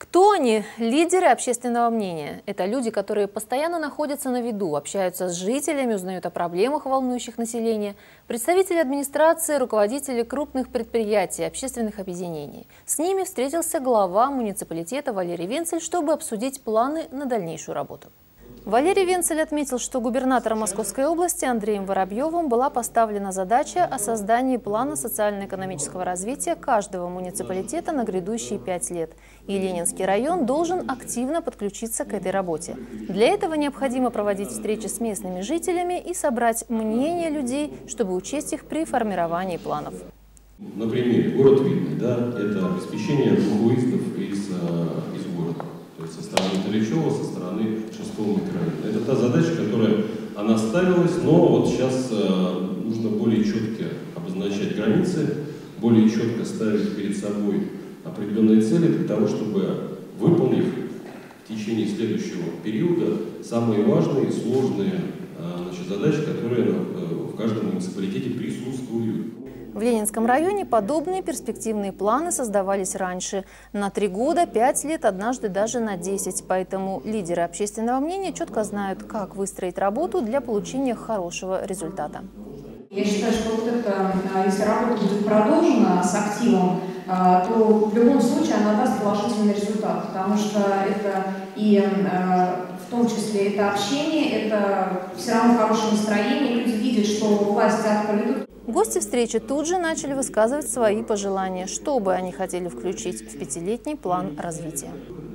Кто они? Лидеры общественного мнения. Это люди, которые постоянно находятся на виду, общаются с жителями, узнают о проблемах, волнующих население. Представители администрации, руководители крупных предприятий, общественных объединений. С ними встретился глава муниципалитета Валерий Венцель, чтобы обсудить планы на дальнейшую работу. Валерий Венцель отметил, что губернатором Московской области Андреем Воробьевым была поставлена задача о создании плана социально-экономического развития каждого муниципалитета на грядущие 5 лет. И Ленинский район должен активно подключиться к этой работе. Для этого необходимо проводить встречи с местными жителями и собрать мнение людей, чтобы учесть их при формировании планов. На примере город Видный, это обеспечение выездов из города. То есть со стороны Толичева, со стороны 6-го микрорайона. Это та задача, которая она ставилась, но вот сейчас нужно более четко обозначать границы, более четко ставить перед собой определенные цели для того, чтобы, выполнив в течение следующего периода самые важные и сложные задачи, которые в каждом муниципалитете присутствуют. В Ленинском районе подобные перспективные планы создавались раньше. На 3 года, 5 лет, однажды даже на 10. Поэтому лидеры общественного мнения четко знают, как выстроить работу для получения хорошего результата. Я считаю, что вот это, если работа будет продолжена с активом, то в любом случае она даст положительный результат. Потому что это и в том числе это общение, это все равно хорошее настроение. Люди видят, что власть взятка ведут. Гости встречи тут же начали высказывать свои пожелания, что бы они хотели включить в 5-летний план развития.